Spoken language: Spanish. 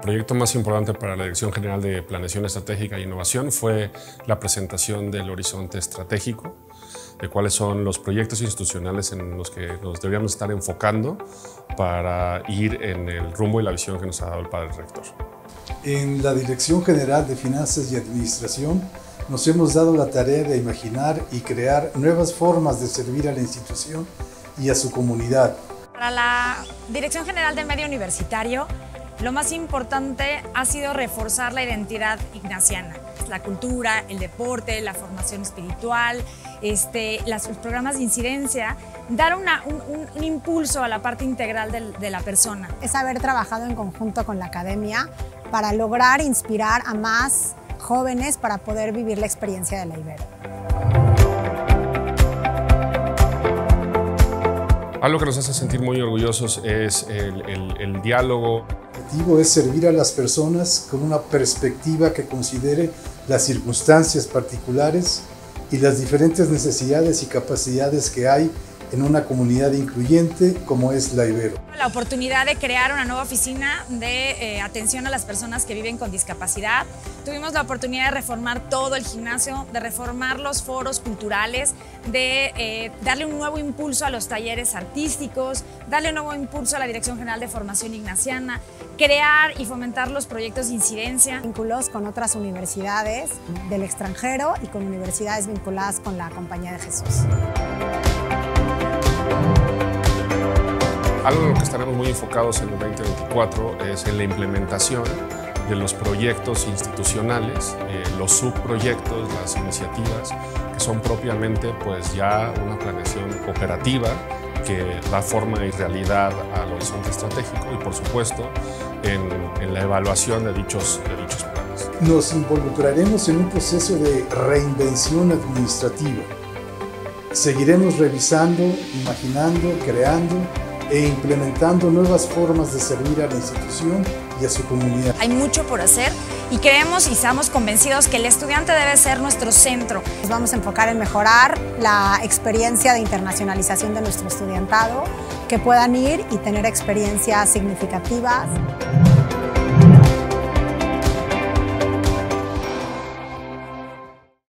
proyecto más importante para la Dirección General de Planeación Estratégica e Innovación fue la presentación del horizonte estratégico, de cuáles son los proyectos institucionales en los que nos deberíamos estar enfocando para ir en el rumbo y la visión que nos ha dado el Padre Rector. En la Dirección General de Finanzas y Administración nos hemos dado la tarea de imaginar y crear nuevas formas de servir a la institución y a su comunidad. Para la Dirección General de Medio Universitario, lo más importante ha sido reforzar la identidad ignaciana, la cultura, el deporte, la formación espiritual, los programas de incidencia, dar un impulso a la parte integral de la persona. Es haber trabajado en conjunto con la academia para lograr inspirar a más jóvenes para poder vivir la experiencia de la Ibero. Algo que nos hace sentir muy orgullosos es el diálogo. El objetivo es servir a las personas con una perspectiva que considere las circunstancias particulares y las diferentes necesidades y capacidades que hay en una comunidad incluyente como es la Ibero. La oportunidad de crear una nueva oficina de atención a las personas que viven con discapacidad. Tuvimos la oportunidad de reformar todo el gimnasio, de reformar los foros culturales, de darle un nuevo impulso a los talleres artísticos, darle un nuevo impulso a la Dirección General de Formación Ignaciana, crear y fomentar los proyectos de incidencia. Vínculos con otras universidades del extranjero y con universidades vinculadas con la Compañía de Jesús. Algo en lo que estaremos muy enfocados en el 2024 es en la implementación de los proyectos institucionales, los subproyectos, las iniciativas que son propiamente pues ya una planeación operativa que da forma y realidad al horizonte estratégico y por supuesto en la evaluación de dichos planes. Nos involucraremos en un proceso de reinvención administrativa. Seguiremos revisando, imaginando, creando e implementando nuevas formas de servir a la institución y a su comunidad. Hay mucho por hacer y creemos y estamos convencidos que el estudiante debe ser nuestro centro. Nos vamos a enfocar en mejorar la experiencia de internacionalización de nuestro estudiantado, que puedan ir y tener experiencias significativas.